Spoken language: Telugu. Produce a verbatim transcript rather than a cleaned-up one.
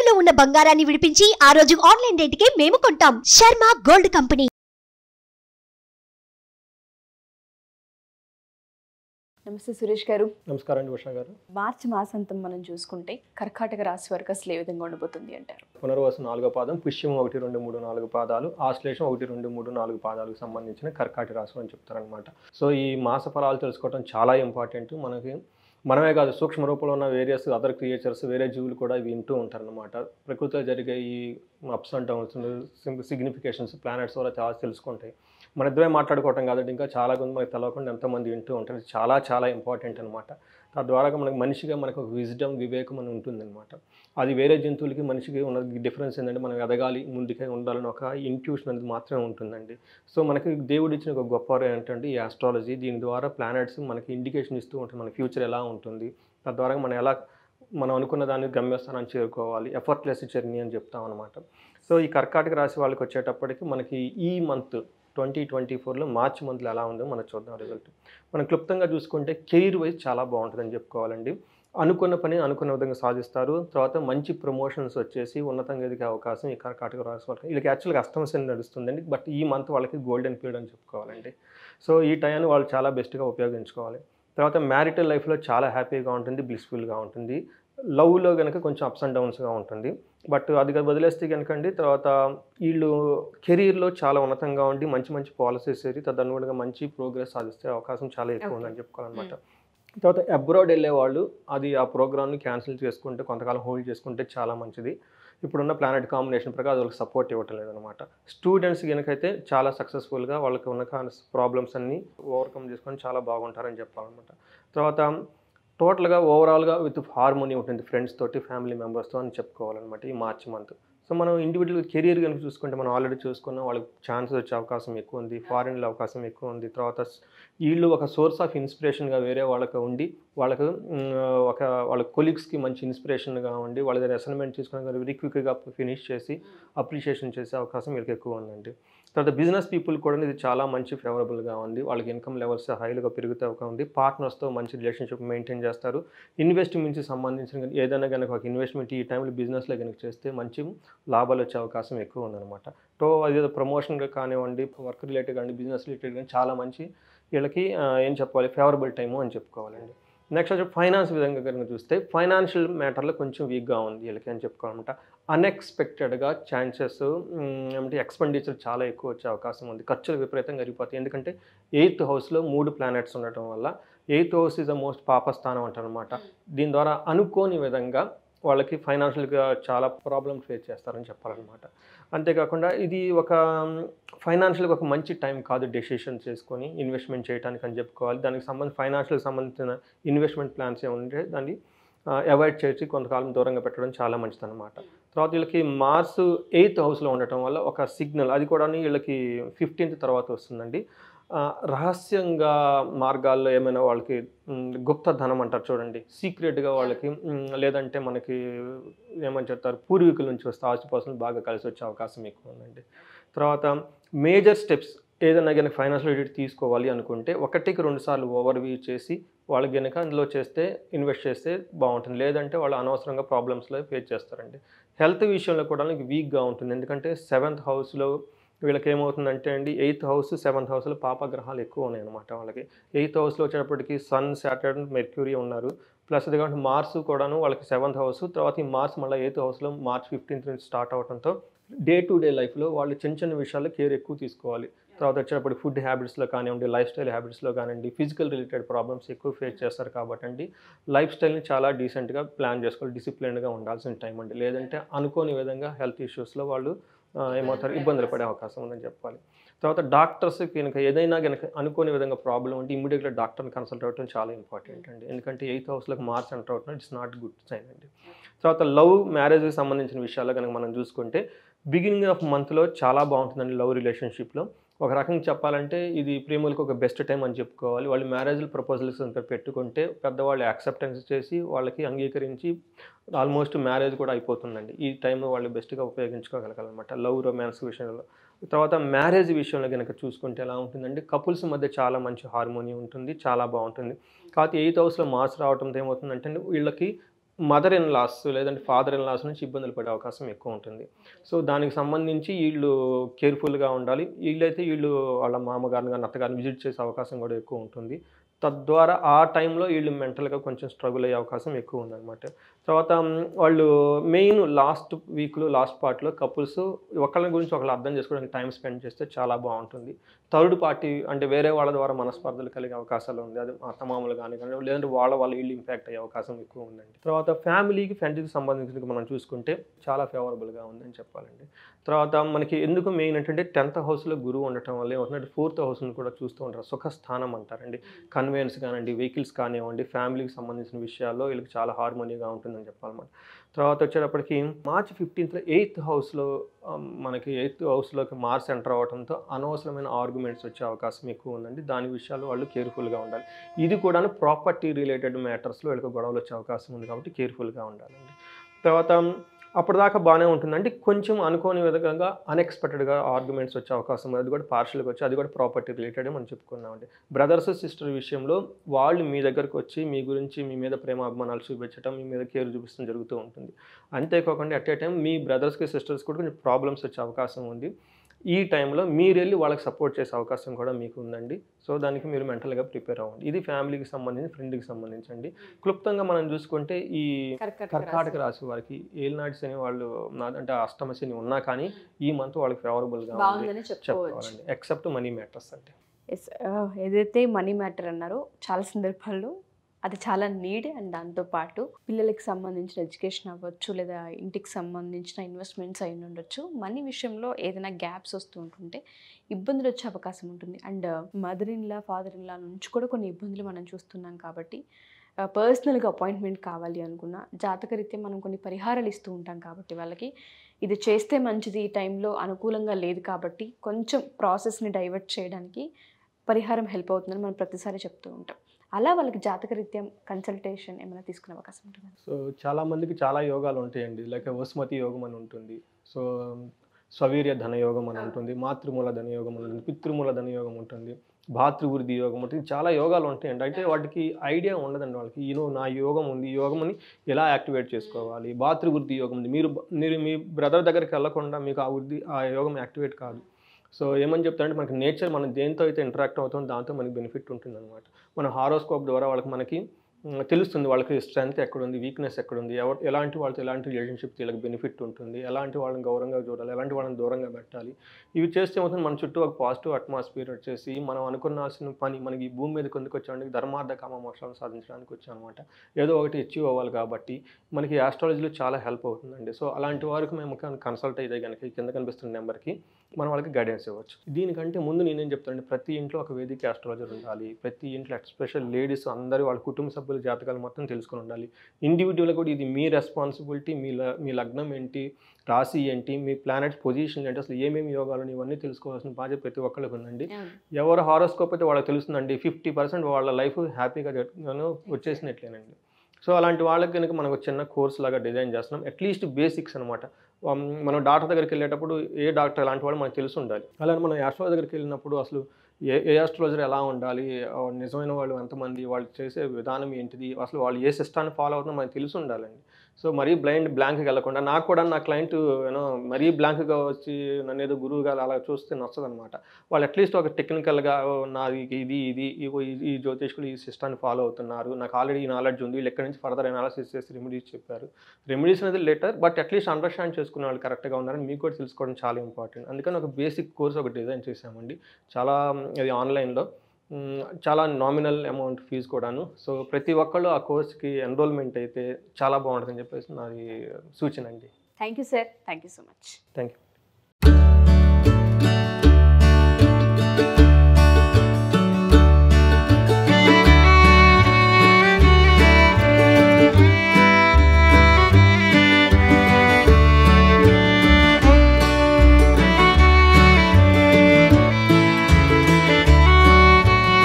తాకట్టులో ఉన్న బంగారాన్ని విడిపించి ఆ రోజు ఆన్లైన్ రేటుకే మేము కొంటాం. Sharma gold company. నమస్తే సురేష్ గారు. నమస్కారం అండి ఉషా గారు. మార్చి మాసాంతం మనం చూసుకుంటే కర్కాటక రాశి వారికి అసలు ఏ విధంగా ఉండబోతుంది అంటారు? పునర్వసు నాలుగో పాదం, పుష్యం ఒకటి రెండు మూడు నాలుగు పాదాలు, ఆశ్లేషం ఒకటి రెండు మూడు నాలుగు పాదాలకు సంబంధించిన కర్కాటక రాశి అని చెప్తారనమాట. సో ఈ మాస ఫలాలు తెలుసుకోవడం చాలా ఇంపార్టెంట్. మనకి మనమే కాదు, సూక్ష్మ రూపంలో ఉన్న వేరియస్ అదర్ క్రియేచర్స్, వేరే జీవులు కూడా వింటూ ఉంటారనమాట. ప్రకృతిలో జరిగే ఈ ups and downs, significations planets వల్ల చాలా తెలుసుకుంటాయి. మన ఇద్దరే మాట్లాడుకోవటం కాదండి, ఇంకా చాలా మంది మనకు తెలవకుండా ఎంతోమంది వింటూ ఉంటారు. చాలా చాలా ఇంపార్టెంట్ అనమాట. తద్వారా మనకు మనిషిగా మనకు ఒక విజ్డమ్, వివేకం అని ఉంటుందన్నమాట. అది వేరే జంతువులకి మనిషికి ఉన్న డిఫరెన్స్ ఏంటంటే, మనం ఎదగాలి, ముందుకే ఉండాలని ఒక ఇంట్యూషన్ అనేది మాత్రమే ఉంటుందండి. సో మనకి దేవుడు ఇచ్చిన ఒక గొప్ప ఏంటంటే ఈ ఆస్ట్రాలజీ. దీని ద్వారా ప్లానెట్స్ మనకి ఇండికేషన్ ఇస్తూ ఉంటుంది, మన ఫ్యూచర్ ఎలా ఉంటుంది, తద్వారా మనం ఎలా మనం అనుకున్న దాన్ని గమ్యస్థానాన్ని చేరుకోవాలి, ఎఫర్ట్లెస్ జర్నీ అని చెప్తాం అనమాట. సో ఈ కర్కాటక రాశి వాళ్ళకి వచ్చేటప్పటికి మనకి ఈ మంత్ ట్వంటీ ట్వంటీ ఫోర్లో మార్చి మంత్లో ఎలా ఉందో మనం చూద్దాం రిజల్ట్. మనం క్లుప్తంగా చూసుకుంటే కెరీర్ వైజ్ చాలా బాగుంటుందని చెప్పుకోవాలండి. అనుకున్న పని అనుకున్న విధంగా సాధిస్తారు. తర్వాత మంచి ప్రమోషన్స్ వచ్చేసి ఉన్నతంగా ఎదిగే అవకాశం ఈ కర్కాటక రాశి వాళ్ళకి. వీళ్ళకి యాక్చువల్గా అష్టమశని నడుస్తుందండి, బట్ ఈ మంత్ వాళ్ళకి గోల్డెన్ పీరియడ్ అని చెప్పుకోవాలండి. సో ఈ టైంని వాళ్ళు చాలా బెస్ట్గా ఉపయోగించుకోవాలి. తర్వాత మ్యారిటల్ లైఫ్లో చాలా హ్యాపీగా ఉంటుంది, బ్లిస్ఫుల్గా ఉంటుంది. లవ్లో కనుక కొంచెం అప్స్ అండ్ డౌన్స్గా ఉంటుంది, బట్ అది వదిలేస్తే కనుకండి తర్వాత వీళ్ళు కెరీర్లో చాలా ఉన్నతంగా ఉండి మంచి మంచి పాలసీస్ ఏరి తదనుగుణంగా మంచి ప్రోగ్రెస్ సాధిస్తే అవకాశం చాలా ఎక్కువ ఉందని చెప్పుకోవాలన్నమాట. తర్వాత అబ్రాడ్ వెళ్ళే వాళ్ళు అది ఆ ప్రోగ్రామ్ని క్యాన్సిల్ చేసుకుంటే, కొంతకాలం హోల్డ్ చేసుకుంటే చాలా మంచిది. ఇప్పుడున్న ప్లానెట్ కాంబినేషన్ ప్రకారం అది వాళ్ళకి సపోర్ట్ ఇవ్వటం లేదనమాట. స్టూడెంట్స్ కనుకైతే చాలా సక్సెస్ఫుల్గా వాళ్ళకి ఉన్న ప్రాబ్లమ్స్ అన్నీ ఓవర్కమ్ చేసుకొని చాలా బాగుంటారని చెప్పాలన్నమాట. తర్వాత టోటల్గా ఓవరాల్గా విత్ హార్మోనీ ఉంటుంది ఫ్రెండ్స్ తోటి, ఫ్యామిలీ మెంబర్స్తో అని చెప్పుకోవాలన్నమాట ఈ మార్చి మంత్. సో మనం ఇండివిజువల్ కెరీర్ కనుక చూసుకుంటే, మనం ఆల్రెడీ చూసుకున్నాం, వాళ్ళకి ఛాన్సెస్ వచ్చే అవకాశం ఎక్కువ ఉంది, ఫారిన్లో అవకాశం ఎక్కువ ఉంది. తర్వాత వీళ్ళు ఒక సోర్స్ ఆఫ్ ఇన్స్పిరేషన్గా వేరే వాళ్ళకి ఉండి, వాళ్ళకు ఒక వాళ్ళ కొలీగ్స్కి మంచి ఇన్స్పిరేషన్గా ఉండి, వాళ్ళ దగ్గర అసైన్మెంట్ తీసుకుని వెరీ క్విక్గా ఫినిష్ చేసి అప్రిషియేషన్ చేసే అవకాశం వీళ్ళకి ఎక్కువ ఉందండి. తర్వాత బిజినెస్ పీపుల్ కూడా ఇది చాలా మంచి ఫేవరబుల్గా ఉంది. వాళ్ళకి ఇన్కమ్ లెవెల్స్ హైలుగా పెరుగుతూ ఉంది. పార్ట్నర్స్తో మంచి రిలేషన్షిప్ మెయింటైన్ చేస్తారు. ఇన్వెస్ట్మెంట్కి సంబంధించిన ఏదైనా కనుక ఒక ఇన్వెస్ట్మెంట్ ఈ టైంలో బిజినెస్లో కనుక చేస్తే మంచి లాభాలు వచ్చే అవకాశం ఎక్కువ ఉందన్నమాట. సో అదేదో ప్రమోషన్గా కానివ్వండి, వర్క్ రిలేటెడ్ కానీ బిజినెస్ రిలేటెడ్ కానీ చాలా మంచి వీళ్ళకి ఏం చెప్పాలి ఫేవరబుల్ టైము అని చెప్పుకోవాలండి. నెక్స్ట్ వచ్చి ఫైనాన్స్ విధంగా కనుక చూస్తే, ఫైనాన్షియల్ మ్యాటర్లో కొంచెం వీక్గా ఉంది వీళ్ళకి అని చెప్పుకోవాలన్నమాట. అన్ఎక్స్పెక్టెడ్గా ఛాన్సెస్ ఏమంటే ఎక్స్పెండిచర్ చాలా ఎక్కువ వచ్చే అవకాశం ఉంది. ఖర్చులు విపరీతంగా పెరిగిపోతాయి. ఎందుకంటే ఎయిత్ హౌస్లో మూడు ప్లానెట్స్ ఉండటం వల్ల eighth house is the most పాపస్థానం అంటారనమాట. దీని ద్వారా అనుకోని విధంగా వాళ్ళకి ఫైనాన్షియల్గా చాలా ప్రాబ్లమ్స్ ఫేస్ చేస్తారని చెప్పాలన్నమాట. అంతేకాకుండా ఇది ఒక ఫైనాన్షియల్గా ఒక మంచి టైం కాదు డెసిషన్ చేసుకొని ఇన్వెస్ట్మెంట్ చేయడానికి అని చెప్పుకోవాలి. దానికి సంబంధించి ఫైనాన్షియల్కి సంబంధించిన ఇన్వెస్ట్మెంట్ ప్లాన్స్ ఏముంటే దాన్ని అవాయిడ్ చేసి కొంతకాలం దూరంగా పెట్టడం చాలా మంచిదన్నమాట. తర్వాత వీళ్ళకి మార్స్ ఎయిత్ హౌస్లో ఉండటం వల్ల ఒక సిగ్నల్, అది కూడా వీళ్ళకి ఫిఫ్టీన్త్ తర్వాత వస్తుందండి. రహస్యంగా మార్గాల్లో ఏమైనా వాళ్ళకి గుప్త ధనం అంటారు చూడండి, సీక్రెట్గా వాళ్ళకి, లేదంటే మనకి ఏమని చెప్తారు పూర్వీకుల నుంచి వస్తే ఆస్తిపాస్తులు బాగా కలిసి వచ్చే అవకాశం ఎక్కువ ఉందండి. తర్వాత మేజర్ స్టెప్స్ ఏదైనా కనుక ఫైనాన్షియల్ రిలేటెడ్ తీసుకోవాలి అనుకుంటే ఒకటికి రెండు సార్లు ఓవర్వ్యూ చేసి వాళ్ళకి కనుక అందులో చేస్తే ఇన్వెస్ట్ చేస్తే బాగుంటుంది. లేదంటే వాళ్ళు అనవసరంగా ప్రాబ్లమ్స్లో ఫేస్ చేస్తారండి. హెల్త్ విషయంలో కూడా వీక్గా ఉంటుంది. ఎందుకంటే సెవెంత్ హౌస్లో వీళ్ళకి ఏమవుతుందంటే అండి, ఎయిత్ హౌస్ సెవెంత్ హౌస్లో పాపగ్రహాలు ఎక్కువ ఉన్నాయి అనమాట. వాళ్ళకి ఎయిత్ హౌస్లో వచ్చేటప్పటికి సన్, సాటర్న్, మెర్క్యూరీ ఉన్నారు. ప్లస్ అది కాబట్టి మార్స్ కూడాను వాళ్ళకి సెవెంత్ హౌస్. తర్వాత ఈ మార్స్ మళ్ళీ ఎయిత్ హౌస్లో మార్చ్ ఫిఫ్టీన్త్ నుంచి స్టార్ట్ అవడంతో డే టు డే లైఫ్లో వాళ్ళు చిన్న చిన్న విషయాల్లో కేర్ ఎక్కువ తీసుకోవాలి. తర్వాత వచ్చేటప్పుడు ఫుడ్ హ్యాబిట్స్లో కానివ్వండి, లైఫ్ స్టైల్ హ్యాబిట్స్లో కానివ్వండి, ఫిజికల్ రిలేటెడ్ ప్రాబ్లమ్స్ ఎక్కువ ఫేస్ చేస్తారు కాబట్టి అండి లైఫ్ స్టైల్ని చాలా డీసెంట్గా ప్లాన్ చేసుకోవాలి, డిసిప్లిన్డ్గా ఉండాల్సిన టైం అండి. లేదంటే అనుకోని విధంగా హెల్త్ ఇష్యూస్లో వాళ్ళు ఏమవుతారు ఇబ్బందులు పడే అవకాశం ఉందని చెప్పాలి. తర్వాత డాక్టర్స్ కనుక ఏదైనా కనుక అనుకోని విధంగా ప్రాబ్లం ఉంటే ఇమీడియట్గా డాక్టర్ని కన్సల్ట్ అవ్వడం చాలా ఇంపార్టెంట్ అండి. ఎందుకంటే ఎయిత్ హౌస్లోకి మార్చ్ ఎంటర్ అవుతుంది, ఇట్స్ నాట్ గుడ్ సైన్ అండి. తర్వాత లవ్ మ్యారేజ్కి సంబంధించిన విషయాల్లో కనుక మనం చూసుకుంటే బిగినింగ్ ఆఫ్ మంత్లో చాలా బాగుంటుందండి లవ్ రిలేషన్షిప్లో. ఒక రకంగా చెప్పాలంటే ఇది ప్రేమలకు ఒక బెస్ట్ టైం అని చెప్పుకోవాలి. వాళ్ళు మ్యారేజ్ ప్రపోజల్స్ అంతా పెట్టుకుంటే పెద్దవాళ్ళు యాక్సెప్టెన్స్ చేసి వాళ్ళకి అంగీకరించి ఆల్మోస్ట్ మ్యారేజ్ కూడా అయిపోతుందండి. ఈ టైంలో వాళ్ళు బెస్ట్గా ఉపయోగించుకోగలగాలన్నమాట లవ్ రొమాన్స్ విషయంలో. తర్వాత మ్యారేజ్ విషయంలో కనుక చూసుకుంటే ఎలా ఉంటుందంటే కపుల్స్ మధ్య చాలా మంచి హార్మోనీ ఉంటుంది, చాలా బాగుంటుంది. కాకపోతే ఎయిత్ హౌస్లో మార్క్స్ రావడంతో ఏమవుతుందంటే వీళ్ళకి మదర్ ఇన్ లాస్ లేదంటే ఫాదర్ ఇన్ లాస్ నుంచి ఇబ్బందులు పడే అవకాశం ఎక్కువ ఉంటుంది. సో దానికి సంబంధించి వీళ్ళు కేర్ఫుల్గా ఉండాలి. వీళ్ళైతే వీళ్ళు వాళ్ళ మామగారిని కానీ అత్తగారిని విజిట్ చేసే అవకాశం కూడా ఎక్కువ ఉంటుంది. తద్వారా ఆ టైంలో వీళ్ళు మెంటల్గా కొంచెం స్ట్రగుల్ అయ్యే అవకాశం ఎక్కువ ఉందన్నమాట. తర్వాత వాళ్ళు మెయిన్ లాస్ట్ వీక్లో లాస్ట్ పార్ట్లో కపుల్స్ ఒకళ్ళ గురించి ఒకళ్ళు అర్థం చేసుకోవడానికి టైం స్పెండ్ చేస్తే చాలా బాగుంటుంది. థర్డ్ పార్టీ అంటే వేరే వాళ్ళ ద్వారా మనస్పర్ధలు కలిగే అవకాశాలు ఉంది. అది అత్తమామలు కానీ కానీ లేదంటే వాళ్ళ వాళ్ళ వీళ్ళు ఇంపాక్ట్ అయ్యే అవకాశం ఎక్కువ ఉందండి. తర్వాత ఫ్యామిలీకి ఫ్రెండ్స్కి సంబంధించిన మనం చూసుకుంటే చాలా ఫేవరబుల్గా ఉందని చెప్పాలండి. తర్వాత మనకి ఎందుకు మెయిన్ ఏంటంటే టెన్త్ హౌస్లో గురువు ఉండటం వల్ల ఏమవుతుందంటే ఫోర్త్ హౌస్ని కూడా చూస్తూ ఉంటారు. సుఖస్థానం అంటారండి. కన్వెన్స్ కానివ్వండి, వెహికల్స్ కానివ్వండి, ఫ్యామిలీకి సంబంధించిన విషయాల్లో వీళ్ళకి చాలా హార్మోనీగా ఉంటుందని చెప్పాలన్నమాట. తర్వాత వచ్చేటప్పటికి మార్చి ఫిఫ్టీన్త్ ఎయిత్ హౌస్లో మనకి ఎయిత్ హౌస్లోకి మార్స్ ఎంటర్ అవ్వడంతో అనవసరమైన ఆర్గ్యుమెంట్స్ వచ్చే అవకాశం ఎక్కువ ఉందండి. దాని విషయాలు వాళ్ళు కేర్ఫుల్గా ఉండాలి. ఇది కూడా ప్రాపర్టీ రిలేటెడ్ మ్యాటర్స్లో వీళ్ళకి గొడవలు వచ్చే అవకాశం ఉంది కాబట్టి కేర్ఫుల్గా ఉండాలండి. తర్వాత అప్పటిదాకా బాగానే ఉంటుందంటే కొంచెం అనుకోని విధంగా అన్ఎక్స్పెక్టెడ్గా ఆర్గ్యుమెంట్స్ వచ్చే అవకాశం ఉంది. అది కూడా పార్షల్గా వచ్చి అది కూడా ప్రాపర్టీ రిలేటెడ్ మనం చెప్పుకున్నామండి. బ్రదర్స్ సిస్టర్ విషయంలో వాళ్ళు మీ దగ్గరకు వచ్చి మీ గురించి మీ మీద ప్రేమ అభిమానాలు చూపించడం, మీ మీద కేర్ చూపించడం జరుగుతూ ఉంటుంది. అంతేకాకుండా అట్ ఏ టైం మీ బ్రదర్స్కి సిస్టర్స్ కూడా కొంచెం ప్రాబ్లమ్స్ వచ్చే అవకాశం ఉంది. ఈ టైంలో మీరు వెళ్ళి వాళ్ళకి సపోర్ట్ చేసే అవకాశం కూడా మీకు ఉందండి. సో దానికి మీరు మెంటల్గా ప్రిపేర్ అవ్వండి. ఇది ఫ్యామిలీకి సంబంధించి ఫ్రెండ్కి సంబంధించండి. క్లుప్తంగా మనం చూసుకుంటే ఈ కర్కాటక రాశి వారికి ఏలినాటి శని వాళ్ళు అంటే అష్టమ శని ఉన్నా కానీ ఈ మంత్ వాళ్ళకి ఫేవరబుల్గా ఉందని చెప్పుకోవాలండి. ఎక్సెప్ట్ మనీ మ్యాటర్స్ అంటే ఎస్ ఏదైతే మనీ మ్యాటర్ అన్నారో చాలా సందర్భాల్లో అది చాలా నీడ్. అండ్ దాంతోపాటు పిల్లలకి సంబంధించిన ఎడ్యుకేషన్ అవ్వచ్చు, లేదా ఇంటికి సంబంధించిన ఇన్వెస్ట్మెంట్స్ అయి ఉండొచ్చు. మనీ విషయంలో ఏదైనా గ్యాప్స్ వస్తూ ఉంటుంటే ఇబ్బందులు వచ్చే అవకాశం ఉంటుంది. And mother in law father in law నుంచి కూడా కొన్ని ఇబ్బందులు మనం చూస్తున్నాం కాబట్టి పర్సనల్గా అపాయింట్మెంట్ కావాలి అనుకున్న జాతకరీత్యా మనం కొన్ని పరిహారాలు ఇస్తూ ఉంటాం కాబట్టి వాళ్ళకి ఇది చేస్తే మంచిది, ఈ టైంలో అనుకూలంగా లేదు కాబట్టి కొంచెం ప్రాసెస్ని డైవర్ట్ చేయడానికి పరిహారం హెల్ప్ అవుతుందని మనం ప్రతిసారి చెప్తూ ఉంటాం. అలా వాళ్ళకి జాతకరీత్యం కన్సల్టేషన్ ఏమైనా తీసుకునే అవకాశం ఉంటుంది? సో చాలామందికి చాలా యోగాలు ఉంటాయండి. లైక్ వసుమతి యోగం అని ఉంటుంది, సో స్వవీర్య ధనయోగం అని ఉంటుంది, మాతృమూల ధనయోగం అని ఉంటుంది, పితృమూల ధనయోగం ఉంటుంది, భాతృవృద్ధి యోగం ఉంటుంది. చాలా యోగాలు ఉంటాయండి. అయితే వాటికి ఐడియా ఉండదండి వాళ్ళకి. ఈనో నా యోగం ఉంది, ఈ యోగంని ఎలా యాక్టివేట్ చేసుకోవాలి. భాతృవృద్ధి యోగం ఉంది, మీరు మీరు మీ బ్రదర్ దగ్గరికి వెళ్ళకుండా మీకు ఆ వృద్ధి ఆ యోగం యాక్టివేట్ కాదు. సో ఏమని చెప్తారంటే మనకి నేచర్ మనం దేంతో అయితే ఇంటరాక్ట్ అవుతుందో దాంతో మనకి బెనిఫిట్ ఉంటుంది అనమాట. మన హారోస్కోప్ ద్వారా వాళ్ళకి మనకి తెలుస్తుంది వాళ్ళకి స్ట్రెంగ్త్ ఎక్కడుంది, వీక్నెస్ ఎక్కడుంది, ఎవరు ఎలాంటి వాళ్ళతో ఎలాంటి రిలేషన్షిప్ వీళ్ళకి బెనిఫిట్ ఉంటుంది, ఎలాంటి వాళ్ళని గౌరవంగా చూడాలి, ఎలాంటి వాళ్ళని దూరంగా పెట్టాలి. ఇవి చేస్తే ఏమవుతుంది మన చుట్టూ ఒక పాజిటివ్ అట్మాస్ఫియర్ వచ్చేసి మనం అనుకున్నాల్సిన పని మనకి ఈ భూమి మీదకి ఎందుకు వచ్చామంటే ధర్మార్థ కామ మోక్షాలను సాధించడానికి వచ్చాం అనమాట. ఏదో ఒకటి అచీవ్ అవ్వాలి కాబట్టి మనకి ఆస్ట్రాలజీలో చాలా హెల్ప్ అవుతుందండి. సో అలాంటి వారికి మేము కన్సల్ట్ అయితే కనుక కింద కనిపిస్తున్న నెంబర్కి మనం వాళ్ళకి గైడెన్స్ ఇవ్వచ్చు. దీనికంటే ముందు నేనేం చెప్తానండి, ప్రతి ఇంట్లో ఒక వేదిక ఆస్ట్రాలజర్ ఉండాలి. ప్రతి ఇంట్లో ఎస్పెషల్ లేడీస్ అందరూ వాళ్ళ కుటుంబ సభ్యుల జాతకాలు మొత్తం తెలుసుకుని ఉండాలి. ఇండివిజువల్గా కూడా ఇది మీ రెస్పాన్సిబిలిటీ. మీ మీ లగ్నం ఏంటి, రాశి ఏంటి, మీ ప్లానెట్స్ పొజిషన్ ఏంటి, అసలు ఏమేమి యోగాలు ఇవన్నీ తెలుసుకోవాల్సిన బాధ్యత ప్రతి ఒక్కరికి ఉందండి. ఎవరు హారోస్కోప్ అయితే వాళ్ళకి తెలుస్తుందండి, ఫిఫ్టీ పర్సెంట్ వాళ్ళ లైఫ్ హ్యాపీగా వచ్చేసినట్లేనండి. సో అలాంటి వాళ్ళకి కనుక మనకు చిన్న కోర్స్ లాగా డిజైన్ చేస్తున్నాం. అట్లీస్ట్ బేసిక్స్ అనమాట. మనం డాక్టర్ దగ్గరికి వెళ్ళేటప్పుడు ఏ డాక్టర్ ఎలాంటి వాళ్ళు మనకు తెలిసి ఉండాలి. అలానే మనం ఆస్ట్రాలజర్ దగ్గరికి వెళ్ళినప్పుడు అసలు ఏ ఏ ఆస్ట్రాలజర్ ఎలా ఉండాలి, నిజమైన వాళ్ళు ఎంతమంది, వాళ్ళు చేసే విధానం ఏంటిది, అసలు వాళ్ళు ఏ సిస్టాన్ని ఫాలో అవుతుందో మనకు తెలిసి ఉండాలండి. సో మరీ బ్లైండ్ బ్లాంక్కి వెళ్ళకుండా, నాకు కూడా నా క్లయింట్ యూనో మరీ బ్లాంక్గా వచ్చి నన్ను ఏదో గురువుగా అలా చూస్తే నచ్చదు అనమాట. వాళ్ళు అట్లీస్ట్ ఒక టెక్నికల్గా నాది ఇది ఇది ఈ జ్యోతిష్కులు ఈ సిస్టాన్ని ఫాలో అవుతున్నారు, నాకు ఆల్రెడీ ఈ నాలెడ్జ్ ఉంది, వీళ్ళు ఎక్కడి నుంచి ఫర్దర్ అనాలిసిస్ చేసి రెమెడీస్ చెప్పారు. రెమెడీస్ అనేది లెటర్, బట్ అట్లీస్ట్ అండర్స్టాండ్ చేసుకునే వాళ్ళు కరెక్ట్గా ఉన్నారని మీకు కూడా తెలుసుకోవడం చాలా ఇంపార్టెంట్. అందుకని ఒక బేసిక్ కోర్స్ ఒక డిజైన్ చేసామండి. చాలా అది ఆన్లైన్లో చాలా నామినల్ అమౌంట్ ఫీజు కూడాను. సో ప్రతి ఒక్కళ్ళు ఆ కోర్స్కి ఎన్రోల్మెంట్ అయితే చాలా బాగుంటుందని చెప్పేసి నాది సూచన అండి. Thank you sir, thank you so much. Thank you.